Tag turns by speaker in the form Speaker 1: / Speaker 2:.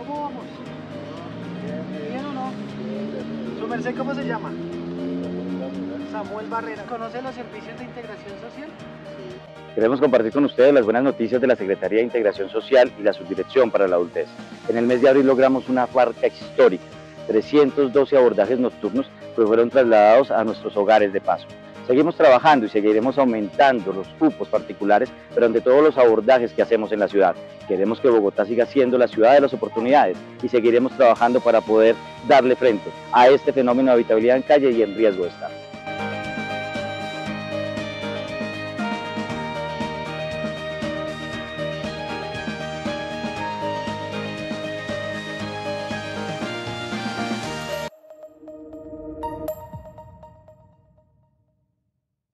Speaker 1: ¿cómo vamos? ¿Bien o no? ¿Su merced cómo se llama? Samuel Barrera. ¿Conoce los servicios de integración social?
Speaker 2: Queremos compartir con ustedes las buenas noticias de la Secretaría de Integración Social y la Subdirección para la Adultez. En el mes de abril logramos una marca histórica, 312 abordajes nocturnos que fueron trasladados a nuestros hogares de paso. Seguimos trabajando y seguiremos aumentando los cupos particulares, pero ante todos los abordajes que hacemos en la ciudad. Queremos que Bogotá siga siendo la ciudad de las oportunidades y seguiremos trabajando para poder darle frente a este fenómeno de habitabilidad en calle y en riesgo de estar.